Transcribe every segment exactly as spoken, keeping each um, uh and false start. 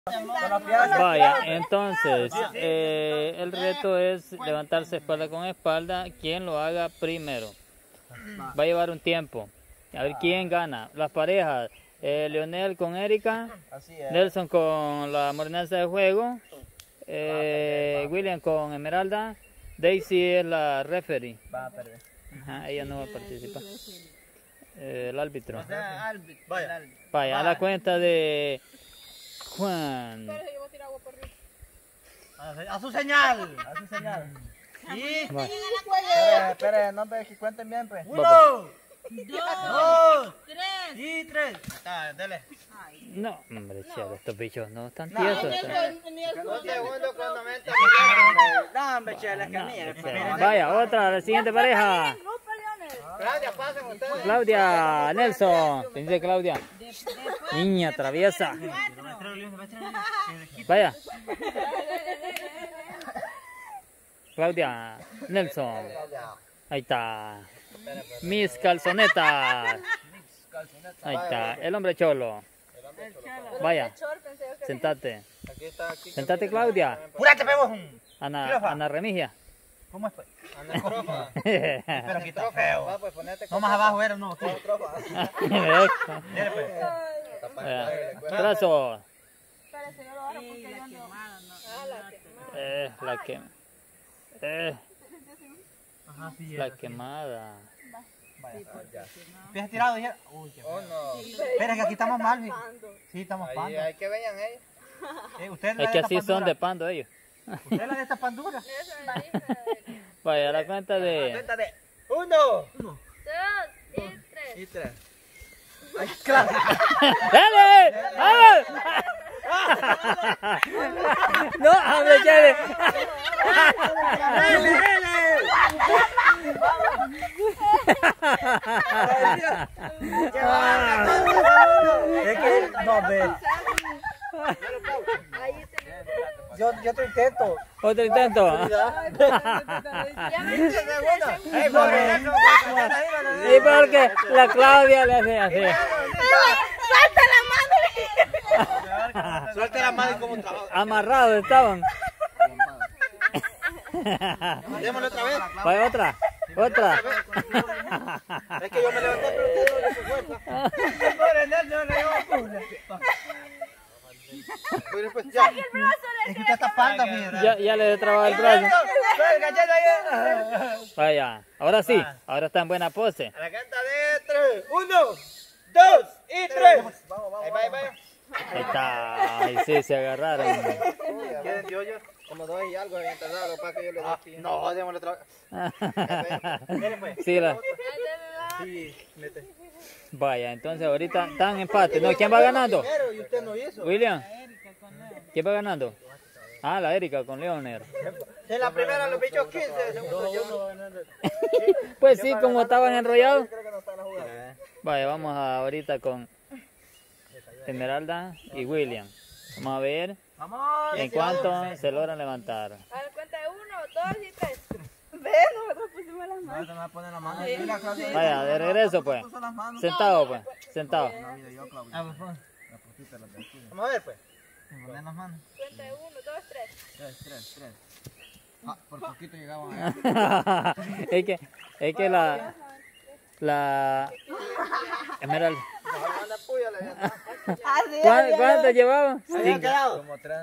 Vaya, entonces, eh, el reto es levantarse espalda con espalda. Quien lo haga primero. Va a llevar un tiempo. A ver quién gana. Las parejas, eh, Leonel con Erika, Nelson con la morenaza de juego, eh, William con Esmeralda, Daisy es la referee. Va a perder. Ajá, ella no va a participar. Eh, el árbitro. Vaya. Vaya, a la cuenta de Juan. A su señal. A su señal. Y... Espere, espere, no, hombre, que cuenten bien, pues. Uno, dos, tres. Y tres. Está, dale. No, hombre, chale, estos bichos no están tiesos. Un segundo cronometro. No, hombre, chale, es que mire. Vaya, otra, la siguiente pareja. Claudia, pasen ustedes. Claudia, Nelson. ¿Qué dice Claudia? Niña traviesa. Vaya. Claudia, Nelson. Ahí está. Mis calzonetas. Ahí está. El hombre cholo. Vaya. Sentate. Sentate, Claudia. ¡Púrate, pebos! Ana, Ana Remigia. ¿Cómo es, pues? Pero aquí está feo. No, más abajo era, no. Dale, pues. Trazo. Eh, la que... Eh, la quemada. Pies tirados ya. Uy, qué feo. Espera, que aquí estamos mal. Sí, estamos pando. Hay que vean ellos. Eh, usted Es que así son de pando ellos. ¿Usted la de esta pandura? Vaya, a la cuenta de... Cuenta de uno, Dos y tres. y tres. ¡Ay, claro! ¡Dale! ¡Vamos! ¡No, hombre, chévere! ¡Dale, dale! Es que, no, ve. Yo, yo te intento. Otro intento. Y porque la Claudia le hace así. ¡Suelta la mano! Suelta la mano y cómo trabaja. Amarrados estaban. Démosle otra vez. Vaya, otra. Otra. Es que yo me levanté, pero usted no le hizo fuerza. Pero pues ya. Es que usted está panda, mira. Ya, ya le he trabado el brazo. Vaya, ahora sí. Ahora está en buena pose. A la cuenta de tres. Uno, dos y tres. Ahí va, ahí va. Ahí está. Ahí sí, se agarraron. ¿Quieren tío yo? Como dos y algo habían tardado para que yo le dé. No, démosle otra vez. Sí, la... Sí, mete. Vaya, entonces ahorita están en empate. No, ¿quién va ganando? Pero y usted no hizo. William. ¿Quién va ganando? Ah, la Erika con Leonel. En la primera lo pichó quince, segundo yo. Pues sí, como estaban enrollados. Creo que no está en la jugada. Vaya, vamos a, ahorita con Esmeralda y William. Vamos a ver Vamos. en cuánto se logran levantar. A la cuenta de uno, dos y tres. Ve, nosotros pusimos las No, manos. te me va a poner la mano. Mira, Claudia. Vaya, de regreso pues. Puso las manos. Sentado pues, sentado. No, mira, yo, Claudia. Ah, pues, pues. La putita, la de aquí. Vamos a ver pues. Me ponen las manos. Cuenta de uno, dos, tres. Tres, tres, tres. Ah, por poquito llegaban allá. Es que, es que la, la Esmeralda. Anda puya, le voy a dar. ¿Cuánto, cuánto llevaban? ¿Habían Cinco. quedado? Como tres.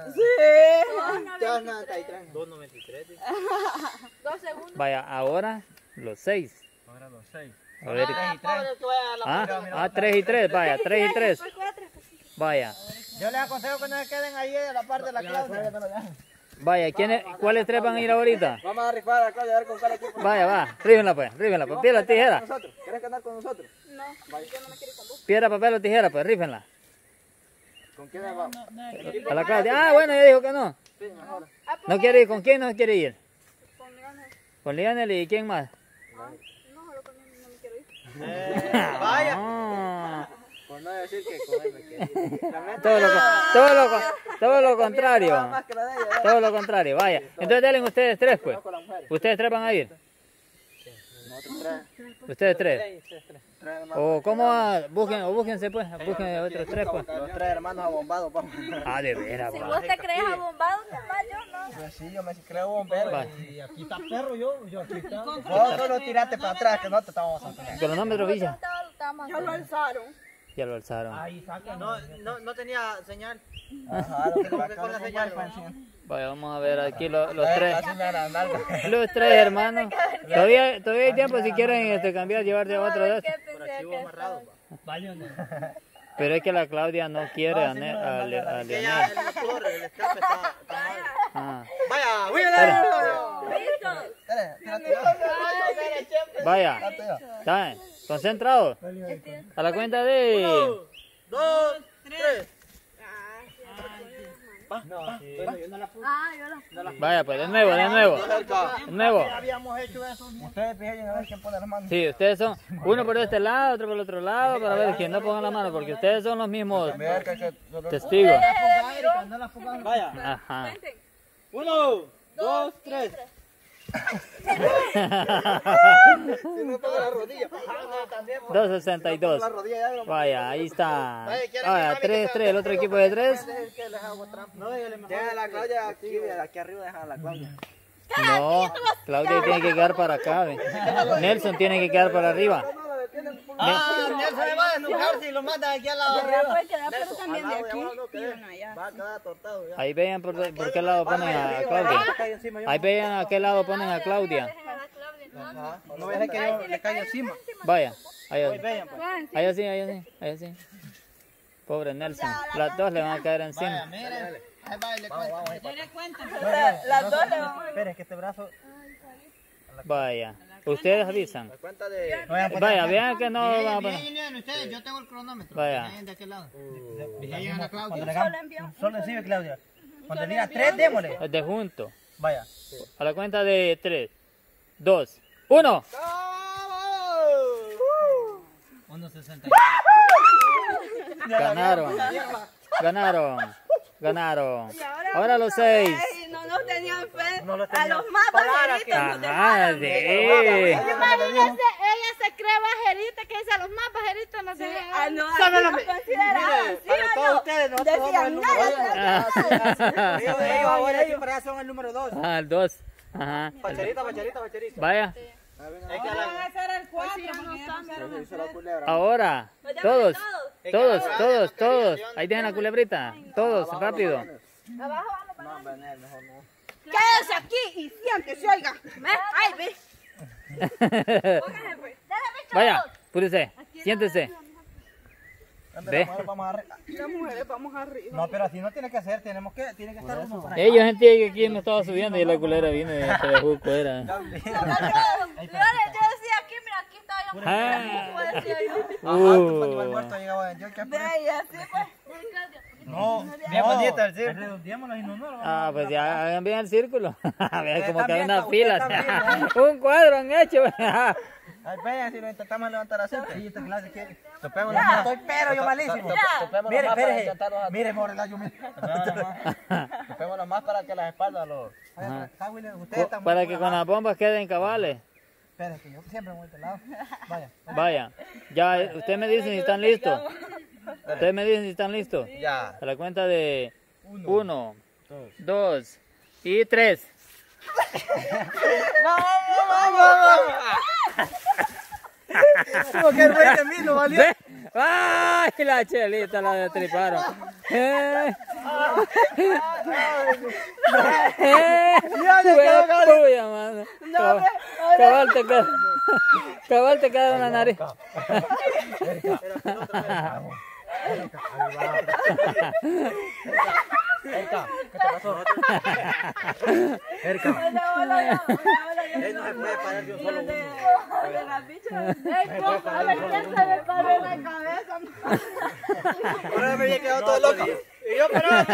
dos noventa y tres. dos noventa y tres. Dos segundos. Vaya, ahora los seis. Ahora los seis. A ver. Ah, pobre que vaya a la Ah, ah, tres y tres, vaya, tres y tres. Después cuatro. Vaya, Yo les aconsejo que no se queden ahí a la parte de la Claudia. vaya, ¿quiénes, ¿cuáles tres van a ir ahorita? Vamos a rifar a la Claudia a ver con cuál equipo. Vaya, va, ríbenla pues, ríbenla, pues, piedra, tijera. Nosotros. ¿Quieres ganar con nosotros? No, yo no me quiero ir con vos. Piedra, papel o tijera, pues, rífenla. ¿Con quién vamos? A la Claudia. Ah, bueno, ya dijo que no. Sí, mejor. ¿No quiere ir? ¿Con quién no quiere ir? Con Leonel. ¿Con Lionel y quién más? No, solo con él no me quiero ir. Eh, vaya. Ah, Por no decir que con él me quiere ir. La neta, todo, lo, todo, lo, todo lo nada contrario. más que la de ella, ¿verdad? Todo lo contrario, vaya. Entonces denle ustedes tres, pues. Con las mujeres. ¿Ustedes tres van a ir? No, Ustedes tres. O cómo va? Busquen, o búsquense pues, busquen otros tres pues. Los tres hermanos abombados, papá. Ah, de veras, Si va. vos te crees abombado, nomás yo no. Pues sí, yo me creo bombero. Va. Y aquí está perro yo, yo aquí está. Vos solo tirate para atrás, que no te estamos a sacar. Cronómetro, Villa. Ya lo alzaron. Ya lo alzaron. Ahí saca. No, no, no tenía señal. Ajá, lo que con la señal. Vaya, vamos a ver aquí los, los tres. Así me harán algo. Los tres hermanos. Todavía, todavía hay tiempo si quieren este, cambiar, llevarte a otro de estos. Vaya, no. Pero es que la Claudia no quiere a, Ne- a, Le- a Ella, Leonel. el motor, el escape está, está mal. Ah. Vaya, Listo. Vaya, ¿saben? Concentrados. A la cuenta de... dos, tres. Ah, yo la Vaya, pues de nuevo, de nuevo. De nuevo. Habíamos hecho eso. Ustedes fijen a ver quién pone las manos. Sí, ustedes son uno por este lado, otro por el otro lado, para ver quién no ponga la mano, porque ustedes son los mismos testigos. Vaya. Ajá. Uno, dos, tres. Si no toca la rodilla. dos sesenta y dos. La rodilla ya. Vaya, ahí está. Vaya, tres, tres, el otro equipo de tres. Deja la Claudia aquí, aquí arriba deja la Claudia. No, Claudia tiene que quedar para acá. ¿ve? Nelson tiene que quedar para arriba. Ah, Nelson se va a enojar si lo matan aquí al lado de arriba. puede quedar, pero también de aquí. Va a quedar tortado ya. Ahí vean por, por qué lado ponen a Claudia. Ahí vean a qué lado ponen a Claudia. No voy a dejar que yo le caiga encima. Vaya, ahí así, Vean, pues. ahí así, ahí así, ahí así. Pobre Nelson, las dos le van a caer encima. Miren. Ahí va y le cuento. Las dos le van a... Espera, es que este brazo. Vaya, ustedes avisan. Cuenta de. Vaya, vean que no van a poner. Ustedes, yo tengo el cronómetro. Vaya, De aquel lado. Vigilen a Claudia. Cuando le hagamos. Solo encima, Claudia. Cuando le diga tres, démosle. es de junto. Vaya. A la cuenta de tres, dos, uno. uno sesenta. Ganaron, ganaron, ganaron. Ahora los seis. Ay, no nos tenían fe. No lo A tenían. los más bajeritos nos Ajá, dejaron. de... Imagínese, ella se cree bajerita, que dice a los más bajeritos no se Sí, dejan. ah, no, Son así los- nos consideraban, ¿sí Para o todos no? ustedes, nosotros somos el Decían, número nada, dos. Ellos ellos ahora aquí para allá son el número dos. Ah, el dos. Ajá. Pacherita, pacherita, pacherita. Vaya, Es que la. hacer el cuatro, porque ya pusieron el tres. ahora. Todos, todos, todos, todos. Ahí dejan la culebrita. Todos, rápido. Abajo vamos para No, mejor no. Quédese aquí y siéntese, oiga. ¿Ve? Ay, ve. Póngase, pues. Vaya, púrese, siéntese. Ve. Las mujeres vamos a arreglar. Las mujeres vamos arriba. No, pero así no tiene que ser, tenemos que, tiene que estar uno para allá. Ellos sentían que aquí me estaba subiendo y la culera vino y se dejó fuera. Yo le- yo decía aquí, mira, aquí estaba yo. Ah. Como decía yo. Ajá, tu animal Uh. muerto llegaba yo que Ve, y así pues. No, bien bonito el circo. Redondeémoslo y no, no. lo vamos a- Ah, pues ya hagan bien el círculo. Vean como que hay también, unas usted filas. también, Un cuadro han hecho. Ay, vean si lo intentamos levantar así. Sí, esta clase quiere. Topemos las manos. Estoy pero yo malísimo. Mire, espérese. Mire, Morela, yo me. Topemos más para que las espaldas lo. Ajá. Ustedes están Para que con las bombas queden cabales. Espérese, que yo siempre me voy de este lado. Vaya. Vaya, ya, eh, ustedes me dicen si están listos. Ustedes me dicen si están listos. Ya. A la cuenta de uno, dos y tres. Como que el güey de mí no valió. ¿Ve? ¡Ay, la chelita la destriparon! ¡Eh! ¡Eh! ¡Puya, mano! Cabal, cabal te queda, cabal te queda una nariz. Erika, ¿qué te pasó? Erika. Él no se puede parar de un solo uno. A ver quién se me paró en la cabeza. Ahora me había quedado todo loco. Y yo, pero no,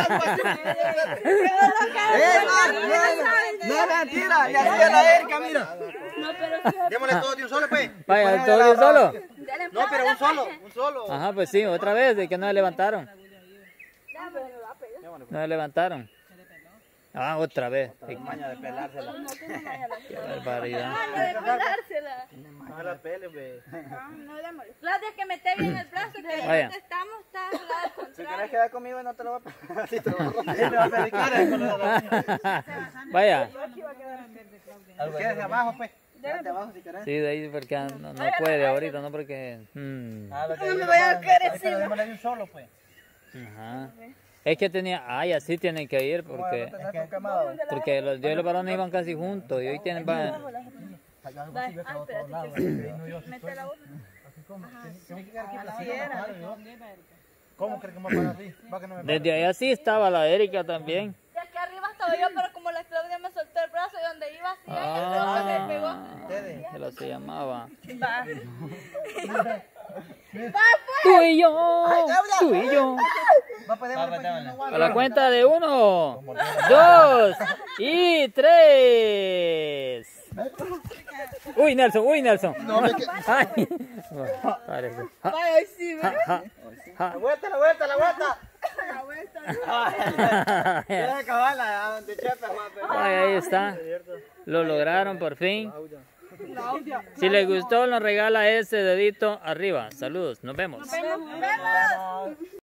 no, mentira, ya hacía la Erika, mira. Démosle todo de un solo, pues. Vaya, ¿todo de un solo? No, pero un solo, un solo. Ajá, pues sí, otra vez, de que no se levantaron. No se levantaron. Ah, otra vez. El maño de pelársela. Qué barbaridad. Maña de pelársela. No la pele, ve. No le molesta. Claudia, que me esté bien el brazo, que Vaya. ahí donde estamos está al lado Si contrario. querés quedar conmigo, no te lo voy a pelar. Sí, te lo voy a romper. Me va a pedir cara con lo de la Vaya. Quédese abajo, pues. Quédate abajo si querés. Sí, de ahí porque no, no puede ahorita, no porque... mm, No me vaya a querer encima. Démosle de un solo, pues. ajá. Es que tenía... Ay, así tienen que ir porque... No tenés quemado. Porque los dios y los varones iban casi juntos y hoy tienen... va- Ay, espérate, que mete la boca. ¿Cómo crees que me va a parar así? Va que no me Desde allá sí estaba la Erika también. De aquí arriba estaba yo, pero como la Claudia me soltó el brazo y donde iba así, el brazo me pegó. Ah, que lo se llamaba. Va. Tú y yo, tú y yo. Va, pues, démosle, pues, no aguanta. A la cuenta de uno, dos y tres. Uy, Nelson, uy, Nelson. Ay, parece. Ja, Ay, sí, ja, ja, ja. La vuelta, la vuelta, la vuelta. Tienes que acabarla, de chepe, Juan. Ay, ahí está. Lo lograron por fin. Si les gustó, nos regala ese dedito arriba. Saludos, nos vemos. Nos vemos.